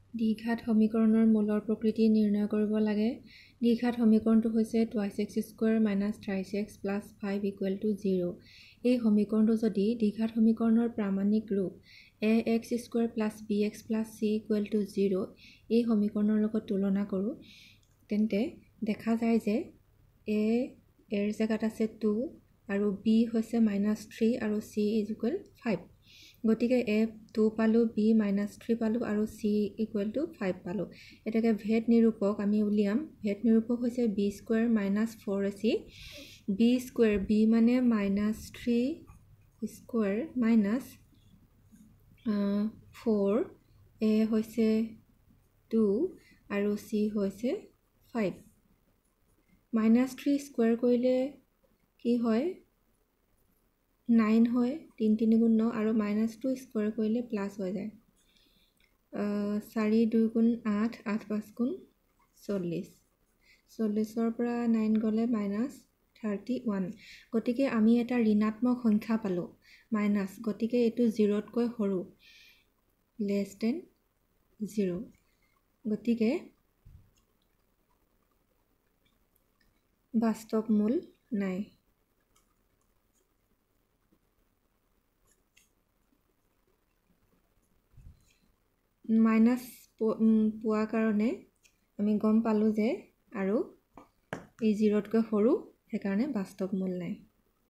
দ্বিঘাত সমীকৰণৰ মূলৰ প্ৰকৃতি নিৰ্ণয় কৰিব লাগে। দ্বিঘাত সমীকৰণটো হৈছে 2x² - 3x + 5 = 0। এই সমীকৰণটো যদি দ্বিঘাত সমীকৰণৰ প্ৰামাণিক ৰূপ ax² + bx + c = 0 এই সমীকৰণৰ লগত তুলনা কৰোঁ, তেন্তে দেখা যায় যে a এৰ জেগাত আছে 2 আৰু b হৈছে -3 আৰু c = 5। গতিকে a 2 পালোঁ, b -3 পালোঁ আৰু c = 5 পালোঁ। এটাকে ভেদ নিৰূপক আমি উলিয়াম। ভেদ নিৰূপক হৈছে b² - 4ac। b² b মানে -3² - 4, a হৈছে 2 আৰু c হৈছে 5। -3 স্কুৱেৰ কৰিলে কি হয়? 9 হয়, 3 3 গুণ 9 আৰু -2 স্কুৱেৰ কৰিলে প্লাছ হৈ যায়। 4 2 গুণ 8, 8 5 গুণ 40। 40ৰ পৰা 9 গ'লে -31। গতিকে আমি এটা ঋণাত্মক সংখ্যা পালোঁ, মাইনাছ। গতিকে এইটো 0তকৈ সৰু, <0। গতিকে বাস্তৱ মূল নাই। মাইনাছ পোৱাৰ কাৰণে আমি গম পালোঁ যে আৰু এই 0তকৈ সৰু, সেইকাৰণে বাস্তৱ মূল নাই।